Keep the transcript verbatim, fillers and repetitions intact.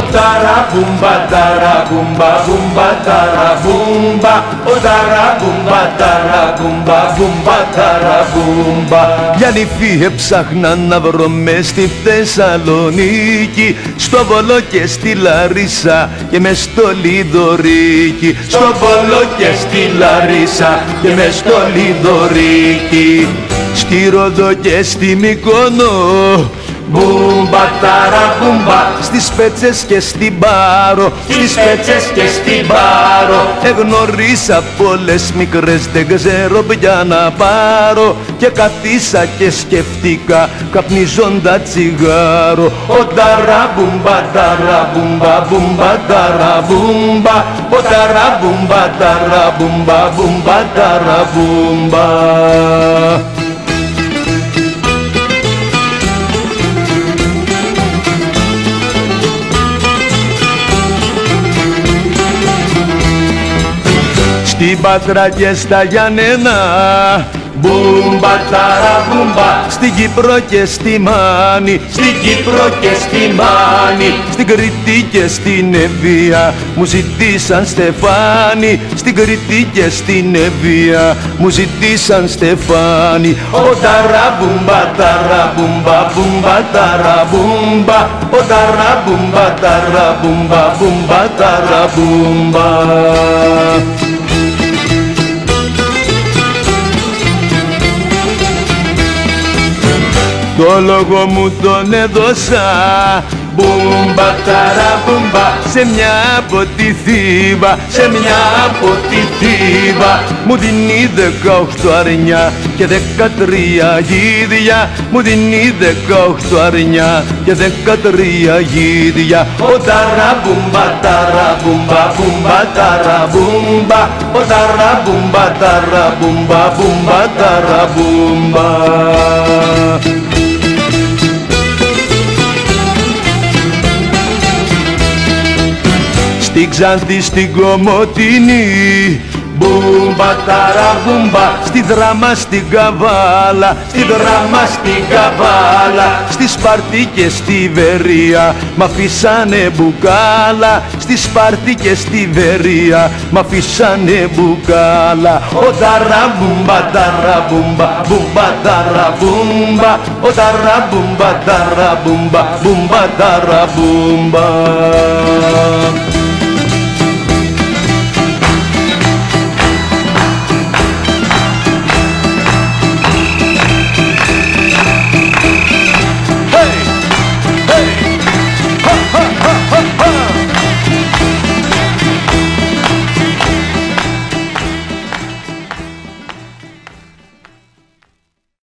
ταραμπούμπα, ταραμπούμπα, μπούμπα, ταραμπούμπα, ο ταραμπούμπα, ταραμπούμπα, μπούμπα, ταραμπούμπα. Για νυφή έψαχνα να βρω μες στη Θεσσαλονίκη, στο Βόλο και στη Λαρίσα και μες στο Λιδωρίκι. Στο Βόλο και στη Λαρίσα και μες στο Λιδωρίκι. Στη Ρόδο και στη Μυκόνο, μπούμπα ταραμπούμπα, στις Πέτσες και στην Πάρο, στις Πέτσες και στην Πάρο. Εγνωρίσα πολλές μικρές, δεν ξέρω ποια να πάρω, και καθίσα και σκεφτήκα καπνίζοντα τσιγάρο. Ο ταραμπούμπα, ταραμπούμπα, μπούμπα, ταραμπούμπα, ο ταραμπούμπα, ταραμπούμπα, μπούμπα, ταραμπούμπα. Στην Πάτρα και στα Γιάννενα, μπούμπα ταραμπούμπα, στην Κύπρο και στη Μάνη, στην Κύπρο και στη Μάνη, στην Κρήτη και στην Ευβοία μου ζητήσαν στεφάνι, στην Κρήτη και στην Ευβοία μου ζητήσαν στεφάνι. ο ταραμπούμπα, ταραμπούμπα, μπούμπα, ταραμπούμπα, ο ταραμπούμπα, ταραμπούμπα, μπούμπα, ταραμπούμπα. Το λόγο μου τον έδωσα, μπούμπα ταραμπούμπα, σε μια από τη Θήβα, σε μια από τη Θήβα. μου δίνει δεκαοκτώ αρνιά και δεκατρία γίδια, μου δίνει δεκαοκτώ αρνιά και δεκατρία γίδια. Ο ταραμπούμπα, ταραμπούμπα, μπούμπα, ταραμπούμπα, ο ταραμπούμπα, ταραμπούμπα, μπούμπα, ταραμπούμπα. Στην Ξάνθη, στην Κομοτηνή, μπούμπα ταραμπούμπα, στη Δράμα, στην Καβάλα, στη Δράμα, στην Καβάλα, στη Σπάρτη και στη Βερία μ' αφήσανε μπουκάλα, στη Σπάρτη και στη Βερία μ' αφήσανε μπουκάλα. ο ταραμπούμπα, ταραμπούμπα, μπούμπα, ταραμπούμπα, ο ταραμπούμπα, ταραμπούμπα, μπούμπα, ταραμπούμπα.